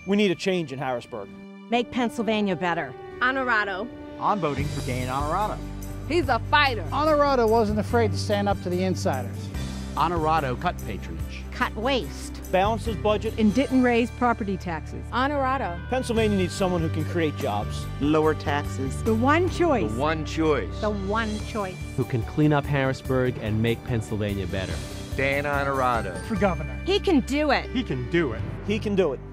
We need a change in Harrisburg. Make Pennsylvania better. Onorato. I'm voting for Dan Onorato. He's a fighter. Onorato wasn't afraid to stand up to the insiders. Honorato cut patronage. Cut waste. Balance his budget. And didn't raise property taxes. Onorato. Pennsylvania needs someone who can create jobs. Lower taxes. The one choice. The one choice. The one choice. Who can clean up Harrisburg and make Pennsylvania better. Dan Onorato. For governor. He can do it. He can do it. He can do it.